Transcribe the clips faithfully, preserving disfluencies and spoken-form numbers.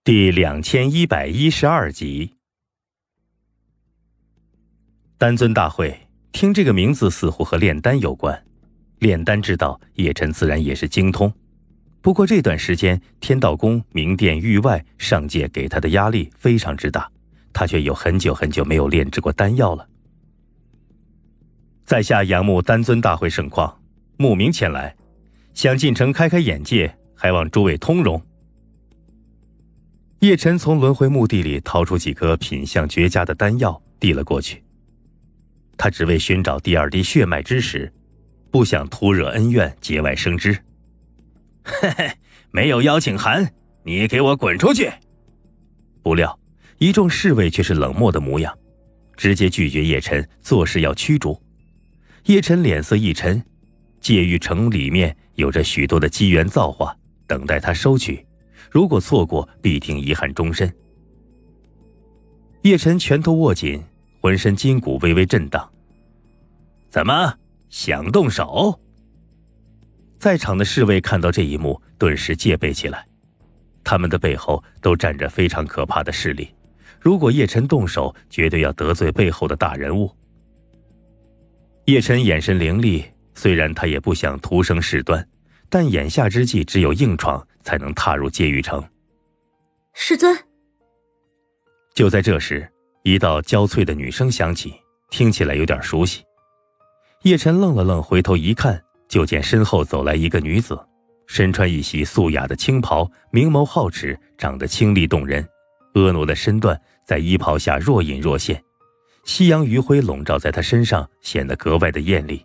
第两千一百一十二集。丹尊大会，听这个名字似乎和炼丹有关，炼丹之道叶晨自然也是精通。不过这段时间天道宫、明殿、域外上界给他的压力非常之大，他却有很久很久没有炼制过丹药了。在下仰慕丹尊大会盛况，慕名前来，想进城开开眼界，还望诸位通融。叶晨从轮回墓地里掏出几颗品相绝佳的丹药，递了过去。他只为寻找第二滴血脉之时，不想徒惹恩怨，节外生枝。嘿嘿，没有邀请函，你给我滚出去！不料一众侍卫却是冷漠的模样，直接拒绝叶晨做事要驱逐。叶晨脸色一沉，界域城里面有着许多的机缘造化，等待他收取。如果错过，必定遗憾终身。叶晨拳头握紧，浑身筋骨微微震荡。怎么想动手？在场的侍卫看到这一幕，顿时戒备起来。他们的背后都站着非常可怕的势力，如果叶晨动手，绝对要得罪背后的大人物。叶晨眼神凌厉，虽然他也不想徒生事端，但眼下之际只有硬闯才能踏入界域城。 师尊。 就在这时，一道娇脆的女声响起，听起来有点熟悉。叶晨愣了愣，回头一看，就见身后走来一个女子，身穿一袭素雅的青袍，明眸皓齿，长得清丽动人，婀娜的身段在衣袍下若隐若现，夕阳余晖笼罩在她身上，显得格外的艳丽。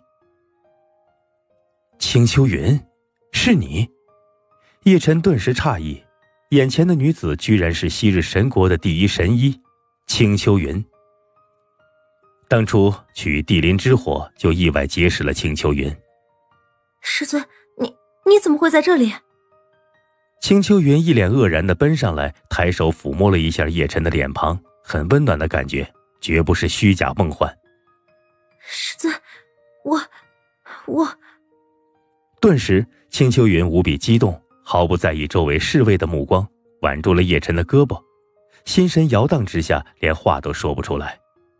青秋云，是你？叶晨顿时诧异，眼前的女子居然是昔日神国的第一神医青秋云。当初取地灵之火，就意外结识了青秋云。 师尊，你你怎么会在这里？ 青秋云一脸愕然地奔上来，抬手抚摸了一下叶晨的脸庞，很温暖的感觉，绝不是虚假梦幻。 师尊，我我顿时青秋云无比激动，毫不在意周围侍卫的目光，挽住了叶晨的胳膊，心神摇荡之下，连话都说不出来。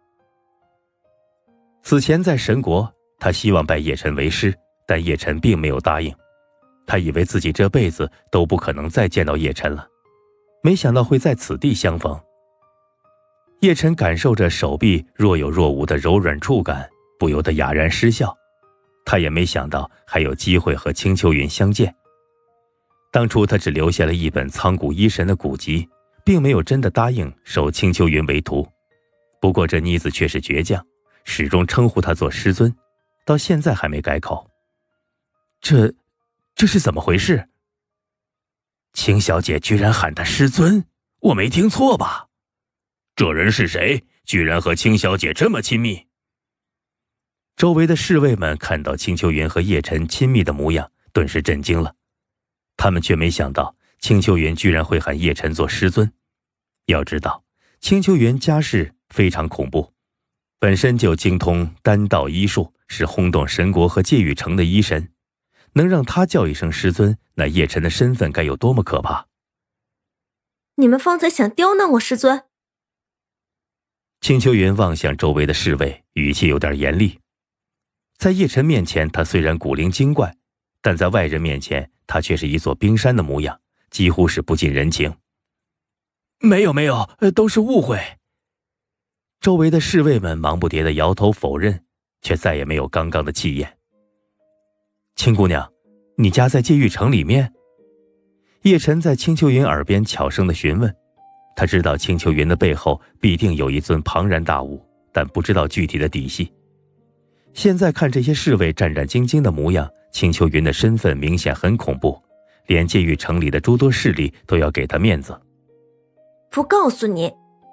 此前在神国，他希望拜叶晨为师，但叶晨并没有答应。他以为自己这辈子都不可能再见到叶晨了，没想到会在此地相逢。叶晨感受着手臂若有若无的柔软触感，不由得哑然失笑。他也没想到还有机会和青秋云相见。当初他只留下了一本苍古医神的古籍，并没有真的答应收青秋云为徒。不过这妮子却是倔强，始终称呼他做师尊，到现在还没改口。这这是怎么回事？青小姐居然喊他师尊，我没听错吧？这人是谁？居然和青小姐这么亲密？周围的侍卫们看到青秋云和叶晨亲密的模样，顿时震惊了。他们却没想到青秋云居然会喊叶晨做师尊。要知道青秋云家世非常恐怖，本身就精通丹道医术，是轰动神国和界域城的医神，能让他叫一声师尊，那叶晨的身份该有多么可怕。 你们方才想刁难我师尊？ 青秋云望向周围的侍卫，语气有点严厉。在叶晨面前，他虽然古灵精怪，但在外人面前，他却是一座冰山的模样，几乎是不近人情。没有没有，都是误会。周围的侍卫们忙不迭地摇头否认，却再也没有刚刚的气焰。青姑娘，你家在界域城里面？叶晨在青秋云耳边悄声地询问。他知道青秋云的背后必定有一尊庞然大物，但不知道具体的底细。现在看这些侍卫战战兢兢的模样，青秋云的身份明显很恐怖，连界域城里的诸多势力都要给他面子。 不告诉你。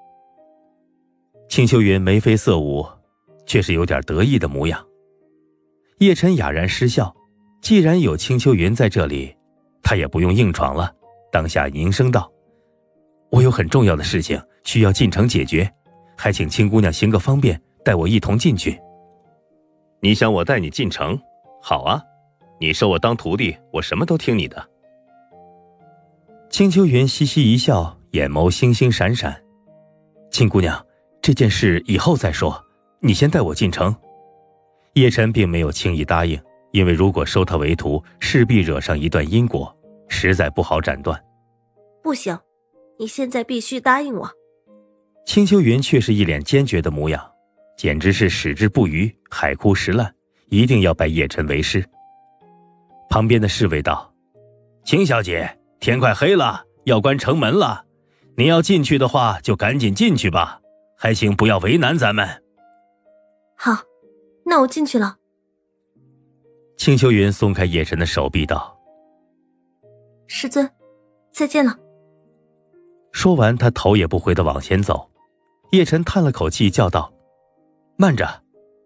青秋云眉飞色舞，却是有点得意的模样。叶晨哑然失笑，既然有青秋云在这里，他也不用硬闯了，当下凝声道：我有很重要的事情需要进城解决，还请青姑娘行个方便，带我一同进去。你想我带你进城？好啊，你收我当徒弟，我什么都听你的。青秋云嘻嘻一笑， 眼眸星星闪闪。亲姑娘，这件事以后再说，你先带我进城。叶晨并没有轻易答应，因为如果收他为徒，势必惹上一段因果，实在不好斩断。 不行，你现在必须答应我。 青秋云却是一脸坚决的模样，简直是矢志不渝，海枯石烂，一定要拜叶晨为师。旁边的侍卫道：青小姐，天快黑了，要关城门了，你要进去的话就赶紧进去吧，还请不要为难咱们。 好，那我进去了。 青秋云松开叶晨的手臂道： 师尊，再见了。 说完他头也不回地往前走。叶晨叹了口气叫道：慢着。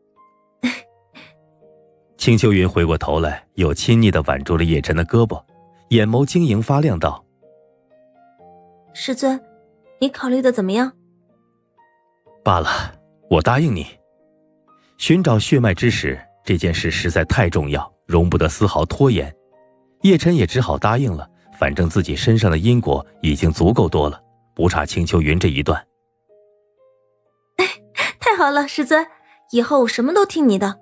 青秋云回过头来，又亲昵地挽住了叶晨的胳膊，眼眸晶莹发亮道： 师尊，你考虑的怎么样？ 罢了，我答应你。寻找血脉之时，这件事实在太重要，容不得丝毫拖延。叶晨也只好答应了，反正自己身上的因果已经足够多了，不差青秋云这一段。 太好了，师尊，以后我什么都听你的。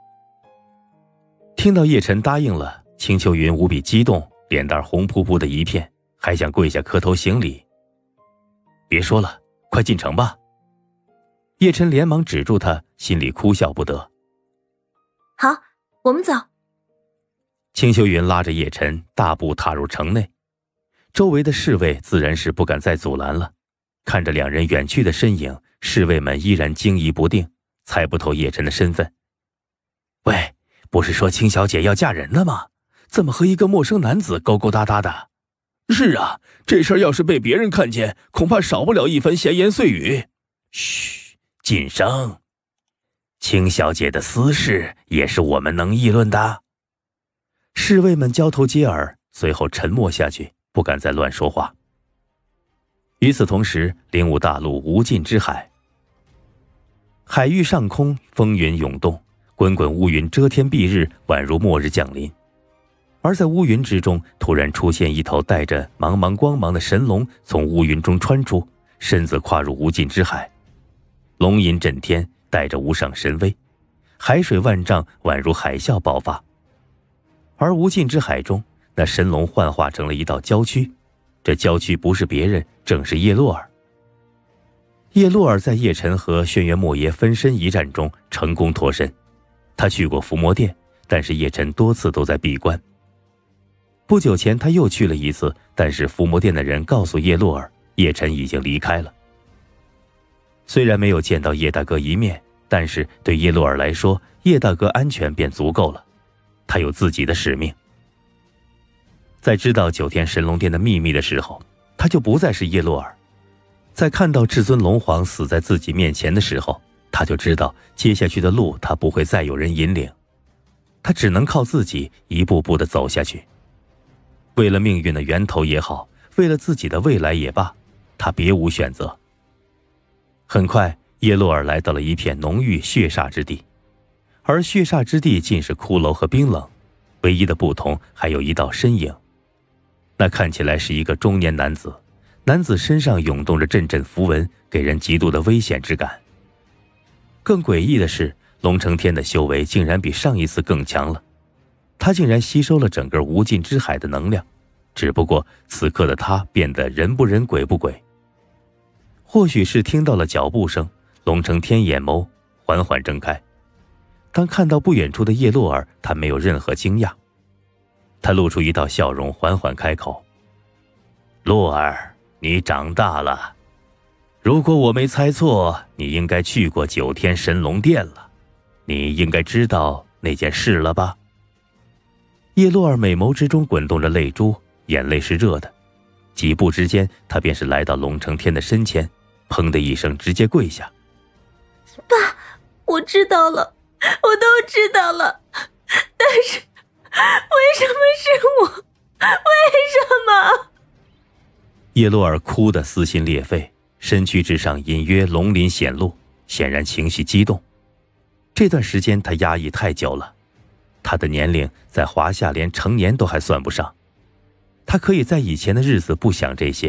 听到叶晨答应了，青秋云无比激动，脸蛋红扑扑的一片，还想跪下磕头行礼。别说了，快进城吧。叶晨连忙止住他，心里哭笑不得。 好，我们走。 青秋云拉着叶晨大步踏入城内，周围的侍卫自然是不敢再阻拦了。看着两人远去的身影，侍卫们依然惊疑不定，猜不透叶晨的身份。喂，不是说青小姐要嫁人了吗？怎么和一个陌生男子勾勾搭搭的？是啊，这事儿要是被别人看见，恐怕少不了一番闲言碎语。嘘，谨声。青小姐的私事也是我们能议论的。侍卫们交头接耳，随后沉默下去，不敢再乱说话。与此同时，灵武大陆无尽之海，海域上空风云涌动，滚滚乌云遮天蔽日，宛如末日降临。而在乌云之中，突然出现一头带着茫茫光芒的神龙，从乌云中穿出，身子跨入无尽之海，龙吟震天，带着无上神威，海水万丈，宛如海啸爆发。而无尽之海中，那神龙幻化成了一道娇躯，这娇躯不是别人，正是叶洛尔。叶洛尔在叶晨和轩辕莫邪分身一战中成功脱身，他去过伏魔殿，但是叶晨多次都在闭关。不久前他又去了一次，但是伏魔殿的人告诉叶洛尔，叶晨已经离开了。虽然没有见到叶大哥一面，但是对叶洛尔来说，叶大哥安全便足够了。他有自己的使命。在知道九天神龙殿的秘密的时候，他就不再是叶洛尔。在看到至尊龙皇死在自己面前的时候，他就知道接下去的路他不会再有人引领，他只能靠自己一步步地走下去。为了命运的源头也好，为了自己的未来也罢，他别无选择。很快，叶洛尔来到了一片浓郁血煞之地，而血煞之地尽是骷髅和冰冷，唯一的不同还有一道身影。那看起来是一个中年男子，男子身上涌动着阵阵符文，给人极度的危险之感。更诡异的是，龙成天的修为竟然比上一次更强了，他竟然吸收了整个无尽之海的能量，只不过此刻的他变得人不人鬼不鬼。或许是听到了脚步声，龙成天眼眸缓缓睁开，当看到不远处的叶洛尔，他没有任何惊讶，他露出一道笑容，缓缓开口：洛尔，你长大了，如果我没猜错，你应该去过九天神龙殿了，你应该知道那件事了吧？叶洛尔美眸之中滚动着泪珠，眼泪是热的，几步之间他便是来到龙成天的身前，砰的一声直接跪下。 爸，我知道了，我都知道了，但是为什么是我？为什么？ 叶洛尔哭得撕心裂肺，身躯之上隐约龙鳞显露，显然情绪激动。这段时间他压抑太久了，他的年龄在华夏连成年都还算不上。他可以在以前的日子不想这些，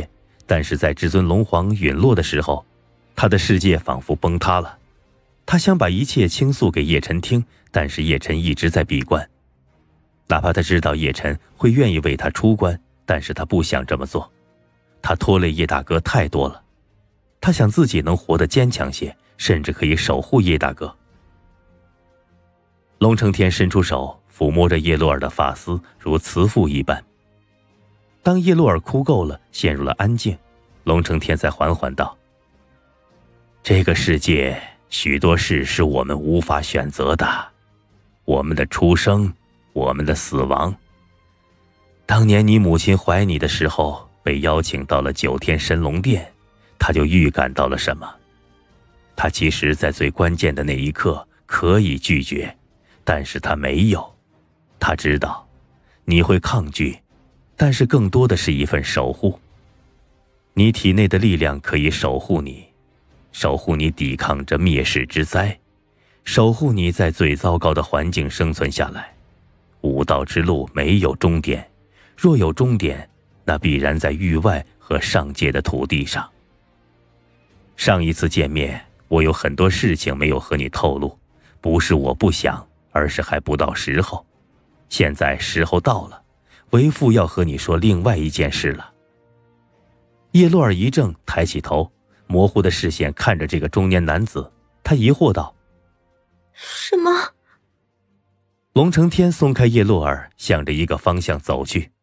但是在至尊龙皇陨落的时候，他的世界仿佛崩塌了。他想把一切倾诉给叶晨听，但是叶晨一直在闭关。哪怕他知道叶晨会愿意为他出关，但是他不想这么做。他拖累叶大哥太多了，他想自己能活得坚强些，甚至可以守护叶大哥。龙承天伸出手抚摸着叶洛尔的发丝，如慈父一般。当叶洛尔哭够了，陷入了安静，龙承天才缓缓道：这个世界许多事是我们无法选择的，我们的出生，我们的死亡。当年你母亲怀你的时候，被邀请到了九天神龙殿，她就预感到了什么。她其实在最关键的那一刻可以拒绝，但是她没有。她知道你会抗拒，但是更多的是一份守护。你体内的力量可以守护你，守护你抵抗着灭世之灾，守护你在最糟糕的环境生存下来。武道之路没有终点，若有终点，那必然在域外和上界的土地上。上一次见面，我有很多事情没有和你透露，不是我不想，而是还不到时候。现在时候到了，为父要和你说另外一件事了。叶洛尔一怔，抬起头，模糊的视线看着这个中年男子，他疑惑道： 什么？ 龙承天松开叶洛尔，向着一个方向走去。